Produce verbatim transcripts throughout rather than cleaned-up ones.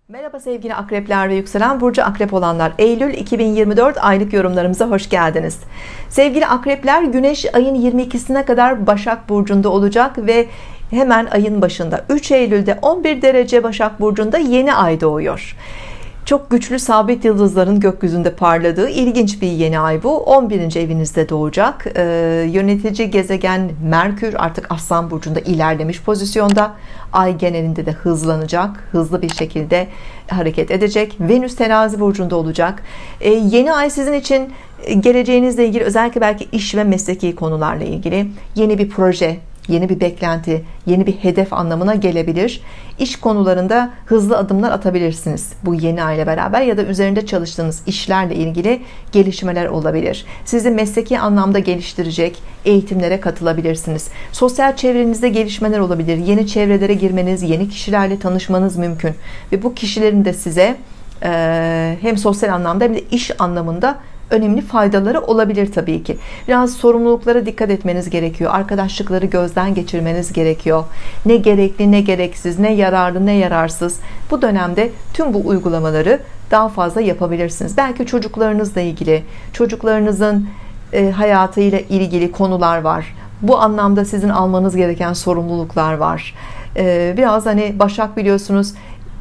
Merhaba sevgili akrepler ve yükselen burcu akrep olanlar, Eylül iki bin yirmi dört aylık yorumlarımıza hoş geldiniz. Sevgili akrepler, Güneş ayın yirmi ikisine kadar Başak burcunda olacak ve hemen ayın başında üç Eylül'de on bir derece Başak burcunda yeni ay doğuyor. Çok güçlü sabit yıldızların gökyüzünde parladığı ilginç bir yeni ay bu. on birinci evinizde doğacak. Ee, yönetici gezegen Merkür artık Aslan burcunda ilerlemiş pozisyonda. Ay genelinde de hızlanacak. Hızlı bir şekilde hareket edecek. Venüs Terazi burcunda olacak. Ee, yeni ay sizin için geleceğinizle ilgili, özellikle belki iş ve mesleki konularla ilgili yeni bir proje, yeni bir beklenti, yeni bir hedef anlamına gelebilir. İş konularında hızlı adımlar atabilirsiniz bu yeni ay ile beraber, ya da üzerinde çalıştığınız işlerle ilgili gelişmeler olabilir. Sizi mesleki anlamda geliştirecek eğitimlere katılabilirsiniz. Sosyal çevrenizde gelişmeler olabilir. Yeni çevrelere girmeniz, yeni kişilerle tanışmanız mümkün. Ve bu kişilerin de size hem sosyal anlamda hem de iş anlamında önemli faydaları olabilir tabii ki. Biraz sorumluluklara dikkat etmeniz gerekiyor. Arkadaşlıkları gözden geçirmeniz gerekiyor. Ne gerekli, ne gereksiz, ne yararlı, ne yararsız. Bu dönemde tüm bu uygulamaları daha fazla yapabilirsiniz. Belki çocuklarınızla ilgili, çocuklarınızın e, hayatıyla ilgili konular var. Bu anlamda sizin almanız gereken sorumluluklar var. E, biraz hani Başak, biliyorsunuz,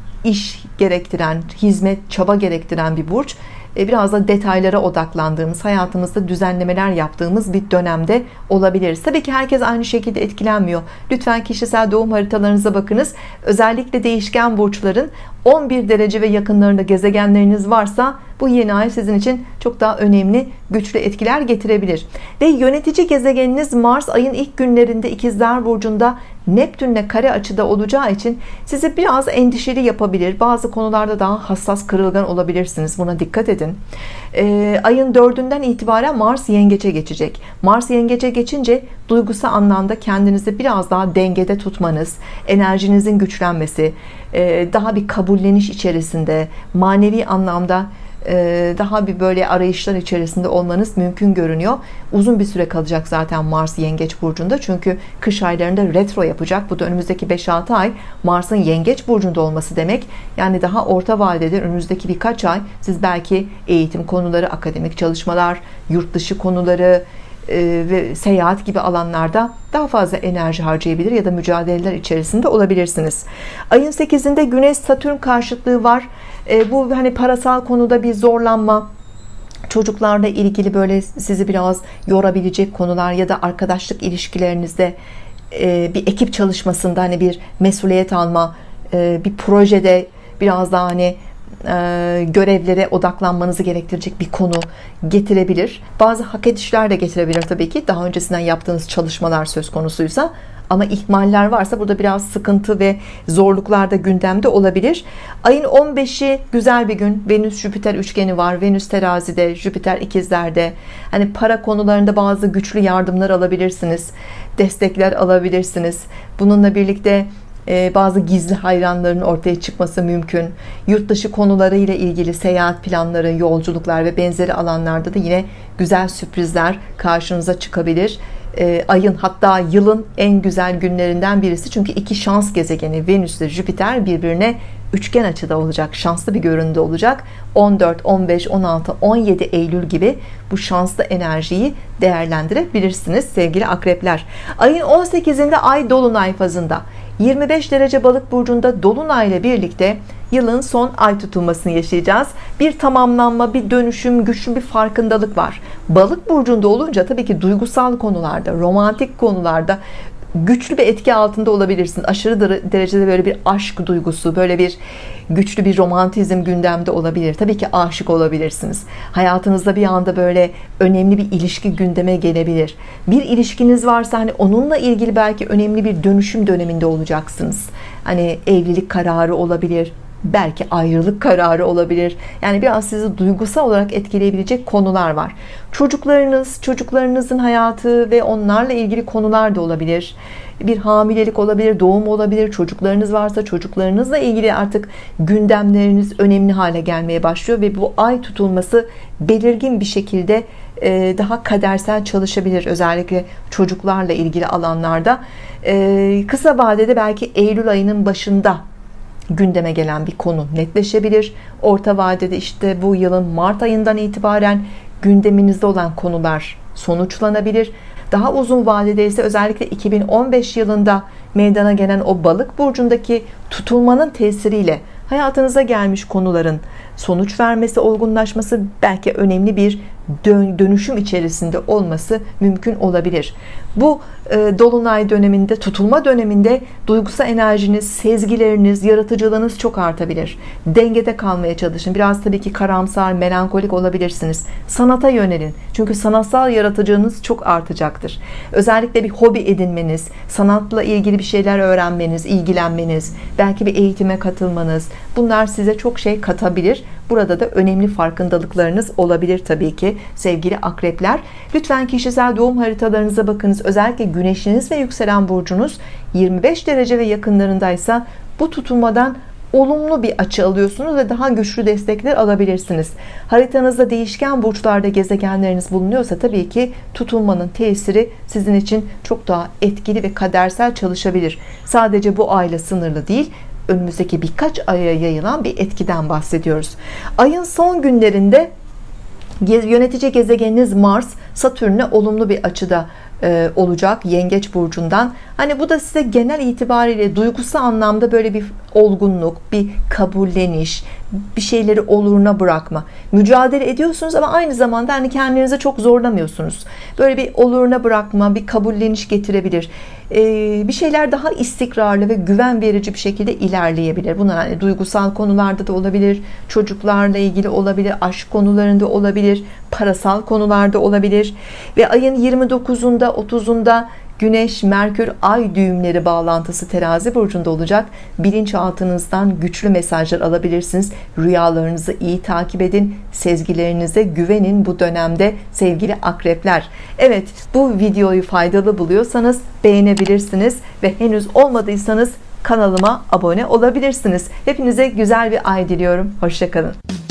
iş gerektiren, hizmet, çaba gerektiren bir burç. Biraz da detaylara odaklandığımız, hayatımızda düzenlemeler yaptığımız bir dönemde olabiliriz. Tabii ki herkes aynı şekilde etkilenmiyor. Lütfen kişisel doğum haritalarınıza bakınız. Özellikle değişken burçların on bir derece ve yakınlarında gezegenleriniz varsa bu yeni ay sizin için çok daha önemli, güçlü etkiler getirebilir. Ve yönetici gezegeniniz Mars ayın ilk günlerinde İkizler burcunda Neptünle kare açıda olacağı için sizi biraz endişeli yapabilir. Bazı konularda daha hassas, kırılgan olabilirsiniz. Buna dikkat edin. Ee, ayın dördünden itibaren Mars yengeçe geçecek. Mars yengeçe geçince duygusal anlamda kendinizi biraz daha dengede tutmanız, enerjinizin güçlenmesi, daha bir kabulleniş içerisinde, manevi anlamda daha bir böyle arayışlar içerisinde olmanız mümkün görünüyor. Uzun bir süre kalacak zaten Mars Yengeç burcunda, çünkü kış aylarında retro yapacak. Bu da önümüzdeki beş altı ay Mars'ın Yengeç burcunda olması demek. Yani daha orta vadede önümüzdeki birkaç ay siz belki eğitim konuları, akademik çalışmalar, yurt dışı konuları ve seyahat gibi alanlarda daha fazla enerji harcayabilir ya da mücadeleler içerisinde olabilirsiniz. Ayın sekizinde Güneş Satürn karşıtlığı var. Bu hani parasal konuda bir zorlanma, çocuklarla ilgili böyle sizi biraz yorabilecek konular ya da arkadaşlık ilişkilerinizde bir ekip çalışmasında hani bir mesuliyet alma, bir projede biraz daha hani görevlere odaklanmanızı gerektirecek bir konu getirebilir. Bazı hak edişler de getirebilir tabii ki, daha öncesinden yaptığınız çalışmalar söz konusuysa. Ama ihmaller varsa burada biraz sıkıntı ve zorluklar da gündemde olabilir. Ayın on beşi güzel bir gün. Venüs Jüpiter üçgeni var. Venüs Terazi'de, Jüpiter İkizler'de. Hani para konularında bazı güçlü yardımlar alabilirsiniz. Destekler alabilirsiniz. Bununla birlikte bazı gizli hayranların ortaya çıkması mümkün. Yurt dışı konularıyla ilgili seyahat planları, yolculuklar ve benzeri alanlarda da yine güzel sürprizler karşınıza çıkabilir. Ayın, hatta yılın en güzel günlerinden birisi. Çünkü iki şans gezegeni Venüs ile Jüpiter birbirine üçgen açıda olacak. Şanslı bir görünümde olacak. on dört, on beş, on altı, on yedi Eylül gibi bu şanslı enerjiyi değerlendirebilirsiniz sevgili akrepler. Ayın on sekizinde Ay Dolunay fazında. yirmi beş derece Balık burcunda Dolunay ile birlikte yılın son ay tutulmasını yaşayacağız. Bir tamamlanma, bir dönüşüm, güçlü bir farkındalık var. Balık burcunda olunca tabii ki duygusal konularda, romantik konularda güçlü bir etki altında olabilirsiniz. Aşırı derecede böyle bir aşk duygusu, böyle bir güçlü bir romantizm gündemde olabilir. Tabii ki aşık olabilirsiniz. Hayatınızda bir anda böyle önemli bir ilişki gündeme gelebilir. Bir ilişkiniz varsa hani onunla ilgili belki önemli bir dönüşüm döneminde olacaksınız. Hani evlilik kararı olabilir, belki ayrılık kararı olabilir. Yani biraz sizi duygusal olarak etkileyebilecek konular var. Çocuklarınız, çocuklarınızın hayatı ve onlarla ilgili konular da olabilir. Bir hamilelik olabilir, doğum olabilir. Çocuklarınız varsa çocuklarınızla ilgili artık gündemleriniz önemli hale gelmeye başlıyor ve bu ay tutulması belirgin bir şekilde daha kadersel çalışabilir, özellikle çocuklarla ilgili alanlarda. Kısa vadede belki Eylül ayının başında gündeme gelen bir konu netleşebilir. Orta vadede işte bu yılın Mart ayından itibaren gündeminizde olan konular sonuçlanabilir. Daha uzun vadede ise özellikle iki bin on beş yılında meydana gelen o balık burcundaki tutulmanın tesiriyle hayatınıza gelmiş konuların sonuç vermesi, olgunlaşması, belki önemli bir dönüşüm içerisinde olması mümkün olabilir. Bu e, dolunay döneminde, tutulma döneminde duygusal enerjiniz, sezgileriniz, yaratıcılığınız çok artabilir. Dengede kalmaya çalışın. Biraz tabii ki karamsar, melankolik olabilirsiniz. Sanata yönelin. Çünkü sanatsal yaratıcılığınız çok artacaktır. Özellikle bir hobi edinmeniz, sanatla ilgili bir şeyler öğrenmeniz, ilgilenmeniz, belki bir eğitime katılmanız, bunlar size çok şey katabilir. Burada da önemli farkındalıklarınız olabilir tabii ki sevgili akrepler. Lütfen kişisel doğum haritalarınıza bakınız. Özellikle güneşiniz ve yükselen burcunuz yirmi beş derece ve yakınlarındaysa bu tutulmadan olumlu bir açı alıyorsunuz ve daha güçlü destekler alabilirsiniz. Haritanızda değişken burçlarda gezegenleriniz bulunuyorsa tabii ki tutulmanın tesiri sizin için çok daha etkili ve kadersel çalışabilir. Sadece bu ayla sınırlı değil, önümüzdeki birkaç aya yayılan bir etkiden bahsediyoruz. Ayın son günlerinde yönetici gezegeniniz Mars Satürn'e olumlu bir açıda e, olacak Yengeç burcundan. Hani bu da size genel itibariyle duygusal anlamda böyle bir olgunluk, bir kabulleniş, bir şeyleri oluruna bırakma. Mücadele ediyorsunuz ama aynı zamanda hani kendinizi çok zorlamıyorsunuz. Böyle bir oluruna bırakma, bir kabulleniş getirebilir. Ee, bir şeyler daha istikrarlı ve güven verici bir şekilde ilerleyebilir. Bunlar hani duygusal konularda da olabilir, çocuklarla ilgili olabilir, aşk konularında olabilir, parasal konularda olabilir. Ve ayın yirmi dokuzunda otuzunda Güneş, Merkür, Ay düğümleri bağlantısı Terazi burcunda olacak. Bilinçaltınızdan güçlü mesajlar alabilirsiniz. Rüyalarınızı iyi takip edin. Sezgilerinize güvenin bu dönemde sevgili akrepler. Evet, bu videoyu faydalı buluyorsanız beğenebilirsiniz ve henüz olmadıysanız kanalıma abone olabilirsiniz. Hepinize güzel bir ay diliyorum. Hoşça kalın.